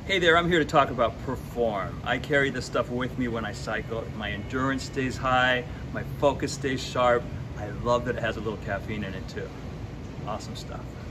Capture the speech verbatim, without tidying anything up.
Hey there, I'm here to talk about Perform. I carry this stuff with me when I cycle. My endurance stays high, my focus stays sharp. I love that it has a little caffeine in it too. Awesome stuff.